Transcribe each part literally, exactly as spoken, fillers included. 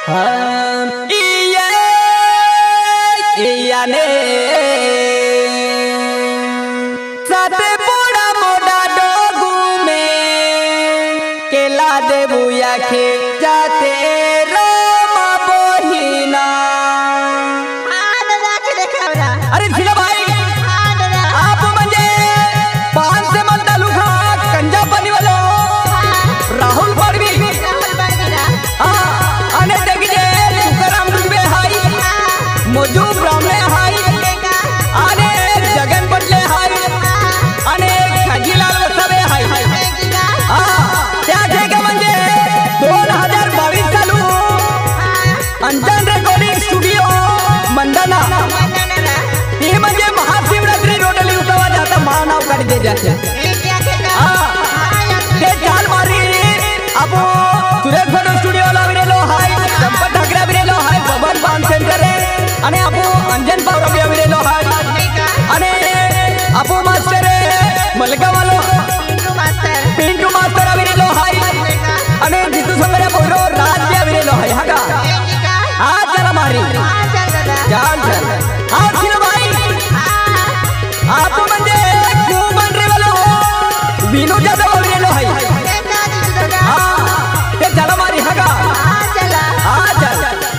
हम इये इयाने सते बड़ा मोड़ा डोगू में केला देबुया के जाते रोमा बोहिना। अरे झिला भाई आप म्हणजे पान से मन तालू खा कंजा पानी वालो राहुल बड़वी अने देखिए तुकाराम दुबे हाई मोजू ब्राह्मणे हाई अने जगन पटले हाई अने खजीलाल वसावे हाई त्या ठेके म्हणजे दोन हजार बावीस चालू अंजन रेकॉर्डिंग स्टुडिओ मंदना हे म्हणजे महाशिवरात्री रोडली उतवा जाता महानाव काढी दे जाते ते चाल मारी आपो सुरेश फोटो स्टुडिओ ला विरेलो हाय संपत ठाकरे विरेलो हाय बबन बांध सेंटर आणि आपो अंजन पावरबिया विरेलो हाय आणि आपो मास्टर मलका वालो पिंटू मास्टर विरेलो हाय आणि जितू संगरे बोरो राज्य विरेलो हाय हागा आ चला मारी चल चल आ सिर भाई आप म्हणजे खूबन रे वालो विनू जाधव विरेलो हाय चला मारी हगा आ चल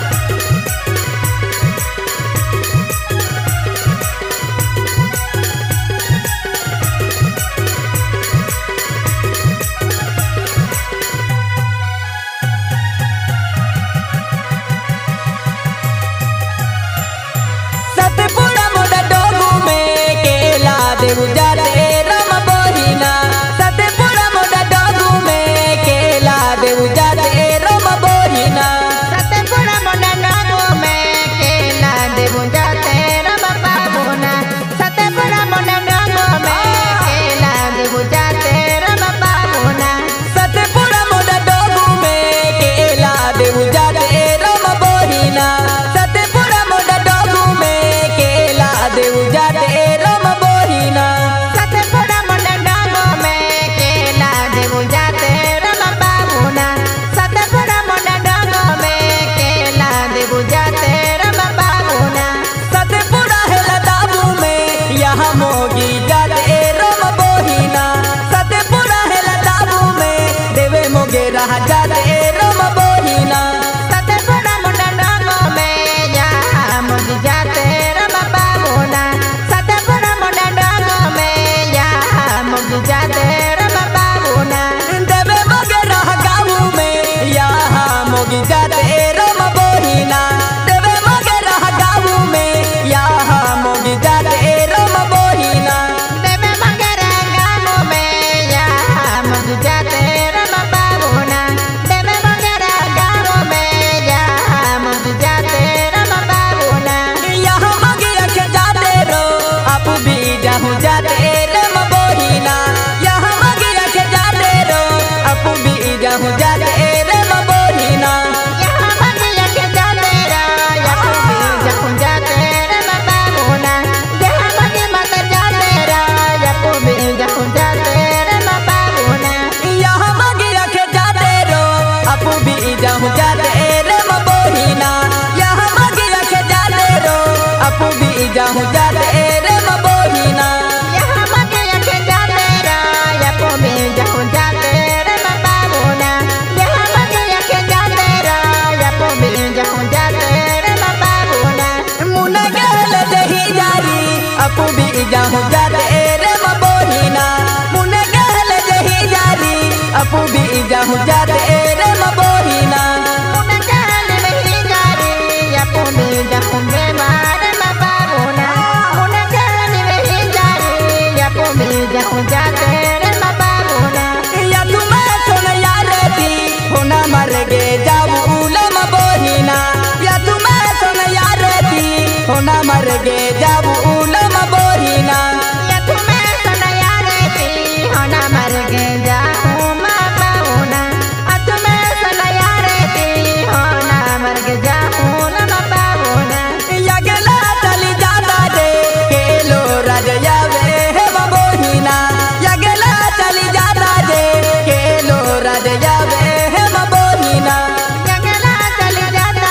सतपुड़ा मोड़ा डोगू में केला देव जाते रम बोहिना। सतपुड़ा मोड़ा डोगू में केला देव जाते रम बोहिना। सतपुड़ा मोड़ा डोगू में केला देव जाते रम बाबूना। सतपुड़ा मोड़ा डोगू में केला देव जाते रम बाबूना। सतपुड़ा मोड़ा डोगू में केला देव जाते रम बोहिना। सतपुड़ा मोड़ा डोगू में केला देव जाते रम बोहिना। सतपुड़ा मोड़ा डोगू में केला देव जाते रम बाबूना। सतपुड़ा मोड़ा डोगू में केला देव जाते रम बाबूना। सतपुड़ा है लदाबू में यहाँ मोगी जाते रम बोहिना। सतपुड़ा है लदाबू में देवे मोगे रहा जाते रम बोहिना। सतपुड़ा मोड़ा डोगू में यहाँ मोगी जाते रम बाबूना। सतपुड़ा मोड़ा डोगू में यहाँ मोगी जाते रम बाबूना। देवे मोगे रहा गाँव में यहाँ मोगी जाते रम बोहिना। देवे मोगे रहा गाँव में यहाँ मोगी जाते रम बोहिना। देवे मगरा गाँव में यहाँ मोगी जाते रम बाबूना। देवे मगरा गाँव में यहाँ मोगी जाते रम बाबूना। यहाँ मगिया के जाते रो आप भी जाहू जाते रम बोहिना। यहाँ मगिया के जाते रो आप भी जाहू जाते रम बोहिना। यहाँ मगिया के जाते रो या भी जाहू जाते रम बाबूना। यहाँ मगी मत जाते रो या भी जाहू जाते रम बाबूना। यहाँ मगिया के जाते रो आप भी जाहू जाते रम बोहिना। यहाँ मगिया के जाते रो आप भी जाहू जाते रम बोहिना। यहाँ मगिया के जाते रो या भी जाहू जाते रम बाबूना। यहाँ मगिया के जाते रो या भी जाहू जाते रम बाबूना। मुना गल दही जारी आप भी जाहू जाते रम बोहिना। मुना गल दही जारी आप भी जाहू जाते रम बोहिना। मुना गल नहीं जारी या भी जाहू बेमार रम बाबूना। मुना गल नहीं जारी या भी जाहू जाते रम बाबूना। या तुम्हें सुन यार थी होना मर गे जाऊ उलम बोहिना। या तुम्हें सुन यार थी होना मर गे जाऊ उलम बोहिना। या तुम्हें सनया रहती होना मर गे जाऊँ माँ बाबूना। आ तुम्हें सनया रहती होना मर गे जाऊँ न माँ बाबूना। या गला चली जाता दे केलो राजया वे हे बोहिना। या गला चली जाता दे केलो राजया वे हे बोहिना। जंगला चली जाता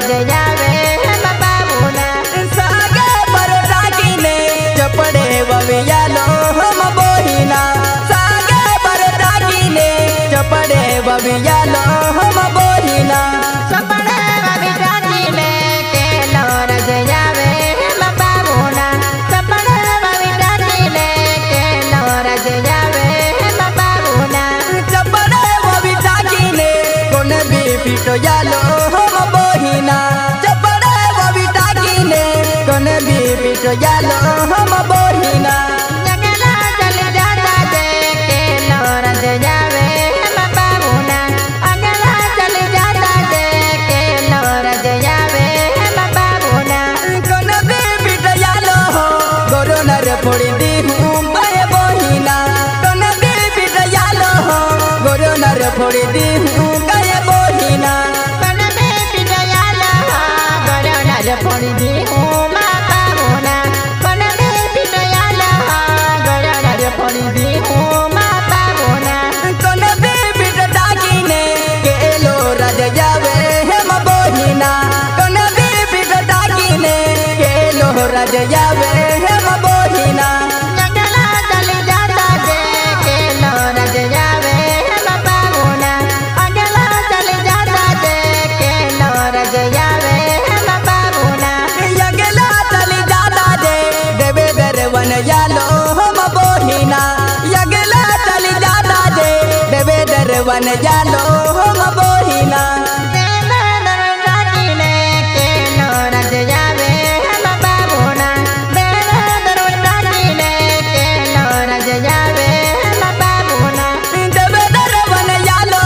रज जावे बाबा बोना सागे बरोटा कीने चपड़े बबियालो हम बोहिना सागे बरोटा कीने चपड़े बबियालो हम बोहिना चपड़े बबिया कीने के लो रज जावे बाबा बोना चपड़े बबिया कीने के लो रज जावे बाबा बोना चपड़े बबिया कीने कोन भी पिटो यालो हम बोहिना चपड़े बबिया कीने कोन भी पिटो यालो हम बोहिना जगला चल जाता दे के लो रज जावे बाबा बोना अगला चल जाता दे के लो रज जावे बाबा बोना कोन भी पिटो यालो गोरो नर फोड़ी दी हूँ बाए बोहिना कोन भी पिटो यालो गोरो नर फोड़ी दी हूँ गाए बोहिना कन में पिटयाला गरो नर फोड़ी दी हूँ बाबा बोना कन में पिटयाला गरो नर फोड़ी दी हूँ बाबा बोना कोन भी पिट डाकीने के लो रज जावे हम बोहिना कोन भी पिट डाकीने के लो रज जावे हम बोहिना जगला चल जाता दे के लो रज जावे बाबा बोना अगला चल जाता दे के लो रज जावे बाबा बोना यगला चली जाता दे देवे दरवन यालो हम बोहिना यगला चली जाता दे देवे दरवन यालो हम बोहिना देवे दरवाजा कीने के लो रज जावे बाबा बोना देवे दरवाजा कीने के लो रज जावे बाबा बोना देवे दरवन यालो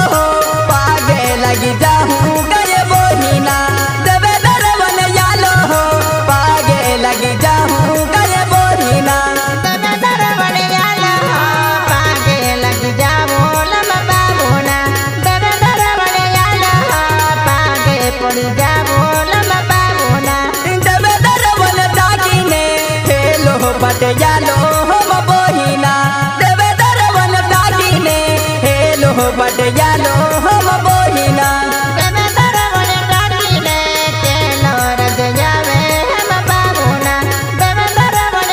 पागे लगी जाहूँ गए बोहिना देवे दरवन यालो पागे लगी जाहूँ गए बोहिना देवे दरवन याला पागे लग जावो बाबा बोना देवे दरवन याला पागे पड़ी जावो बाबा बोना देवे दरवन डाकीने खेलो पट यालो हम बोहिना देवे दरवन डाकीने खेलो पट यालो हम बोहिना देवे दरवन कीने के लो रज जावे बाबा बोना देवे दरवन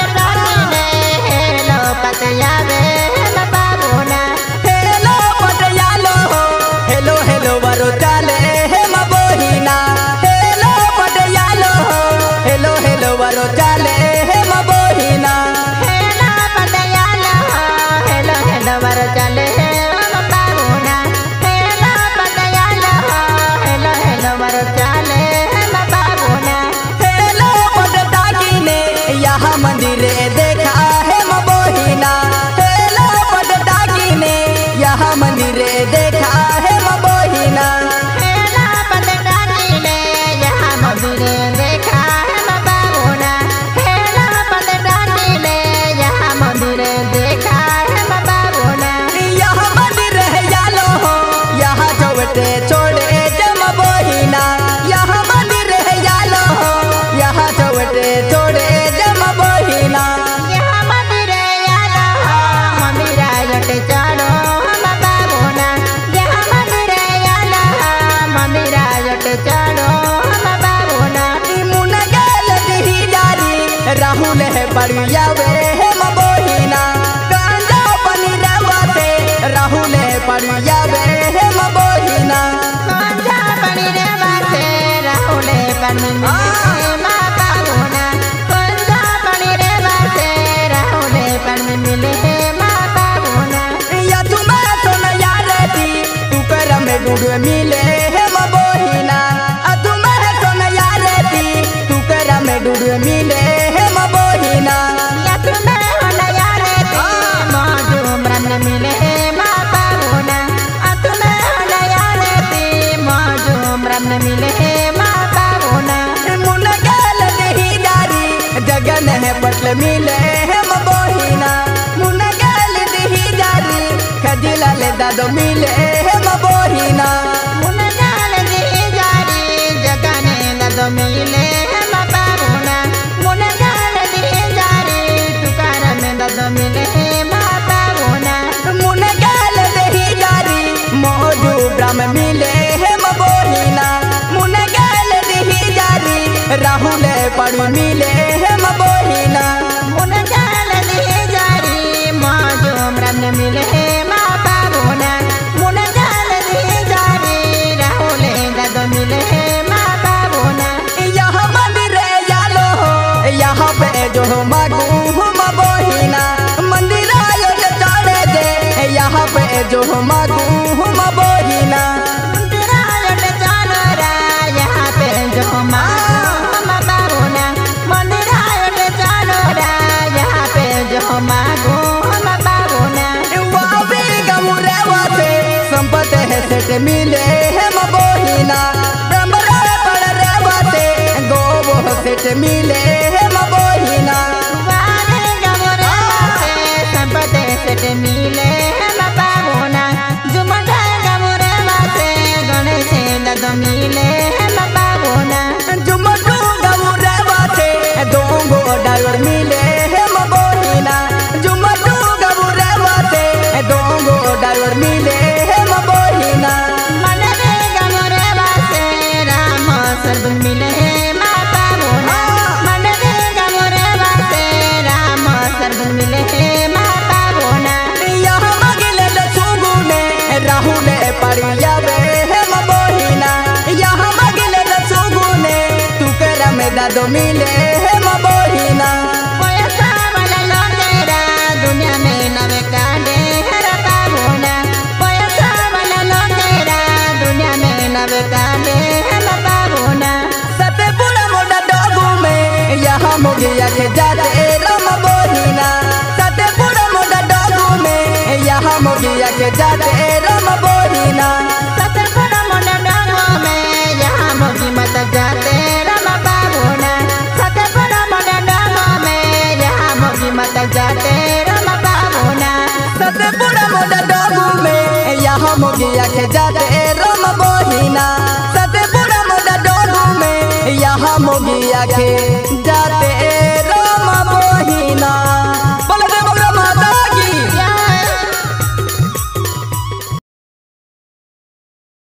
कीने लो पत जावे बाबा बोना हेलो पट यालो हेलो हेलो बरो चाले हम बोहिना हेलो पट यालो हेलो हेलो बरो चाले हम बोहिना हेलो पतयाला हेलो हेलो वर चले बाबा बोना हेलो पतयाला हेलो हेलो वर चले बाबा बोना हेलो पट डाकीने यहाँ मंदिर देखा है हम बोहिना हेलो पट डाकीने यहाँ मंदिर देखा है हम बोहिना हेलो पतया कीने यहाँ मंदिर देखा है बाबा बोना हेलो पतया कीने यहाँ मंदिर देखा है बाबा बोना यहाँ मंदिर है यालो यहाँ चौबटे छोड़े जम बोहिना यहाँ मंदिर है यालो यहाँ चौबटे छोड़े जम बोहिना यहाँ मंदिर याला मंदिर यट चढ़ो बाबा बोना यहाँ मंदिर याला मंदिर यट चढ़ो बाबा बोना मुन गल दी जारी राहुल है बड़िया वे हम बोहिना गांजा पनी रवाते राहुल है बड़िया वे हम बोहिना कंजा बनी रे बाते राहुले बनी मिले बाबा बोना कंजा बनी रे बाते राहुले बनी मिले बाबा बोना या तुम्हें तो न यार थी तू कर में डूब मिले हम बोहिना आ तुम्हें तो न यार थी तू कर में डूब मिले हम बोहिना या तुम्हें होला यारे ती मौजू ब्रह्म मिले बाबा बोना आ तुम्हें होला यारे ती मौजू ब्रह्म मिले बाबा बोना मुन गल दी जारी जगन है पटल मिले हम बोहिना मुन गल दी जारी खजिला ले दादो मिले हम बोहिना मुन जाल दी जारी जगने ददो मिले बाबा बोना मुन जाल दी जारी तुकार में ददो मिले बाबा बोना मुन गल दी जारी मौजू ब्रह्म मिले हम बोहिना मुन गल दी राहुल पड़ी मिले हम बोहिना मुन जाल दी जारी माँ जो मरन मिले माँ बाबूना मुन जाल दी जारी राहुल दादो मिले माँ बाबूना यहाँ मंदिर यालो यहाँ पे जो मागू हम बोहिना मंदिर आयो चढ़े दे यहाँ पे जो मागू हम बोहिना मंदिर आयो जानो रा यहाँ पे जो मागू माँ बाबूना मंदिर आयो जानो रा यहाँ पे जो मागू माँ बाबूना वावे गमुरे वासे संपत है सेट मिले हम बोहिना ब्रह्मरा पड़ रे वासे गोबो सेट मिले हम बोहिना वावे गमुरे वासे संपत है सेट मिले हम बाबूना जुमड़ा गमुरे वासे गणेश दादो मिले हम बाबूना जुमटू गमुरे वासे दोंगो डावर मिले हम बोहिना जुमटू गमुरे वासे दोंगो डावर मिले हम बोहिना मनरे गमुरे वासे राम सर्व मिले माँ बाबूना मनरे गमुरे वासे राम सर्व मिले माँ बाबूना यहाँ मगले दसुगुने राहुल पड़ी जावे हम बोहिना यहाँ मगले दसुगुने तू कर में दादो मिले हम बोहिना पैसा वाला लोगेरा दुनिया में नवे कांडे हरा बाबूना पैसा वाला लोगेरा दुनिया में नवे कांडे हरा बाबूना सतपुरा मोड़ा डोगू में यहाँ मोगिया के जाते राम बोहिना सतपुरा मोड़ा डोगू में यहाँ मोगिया के जाते राम बोहिना सतपुरा मोड़ा डोगू में यहाँ मोगी मत जाते राम बाबूना सतपुरा मोड़ा डोगू में यहाँ मोगी मत जाते राम बाबूना सतपुरा मोड़ा डोगू में यहाँ मोगिया के जाते राम बोहिना सतपुरा मोड़ा डोगू में यहाँ मोगिया के